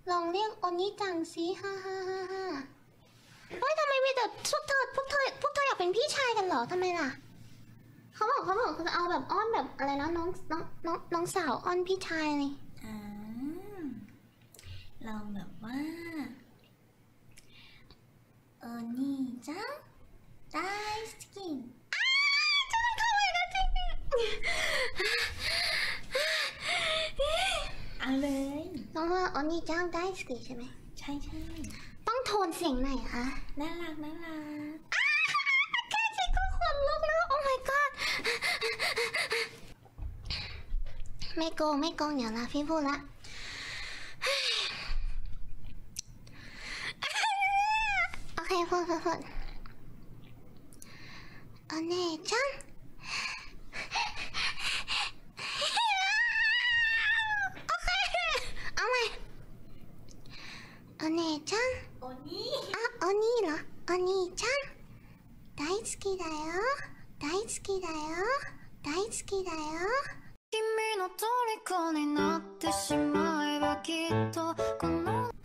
ลองเรียกโอนิจังสิฮ่าฮ่าฮ่าฮ่าเฮ้ยทำไมมีแต่พวกเธออยากเป็นพี่ชายกันเหรอทำไมล่ะเขาบอกจะเอาแบบอ้อนแบบอะไรนะน้องสาวอ้อนพี่ชายเลยลองแบบว่านี่จังได้สกินจะไม่เข้าไปนะจริงเอาเลยน้องว่าโอนิจังได้สกิใช่ไหมใช่ต้องโทนเสียงไหนคะน่ารักแค่คิดก็ขนลุกแล้วโอ้ my god ไม่โกงเดี๋ยวละพี่พูดละโอเคพูดโอเน่จังโอเคเอาใหม่โอเน่จังโอนี่โอนี่เหรอโอนี่จัง大好きだよ大好きだよ大好きだよ君の虜になってしまえばきっとこの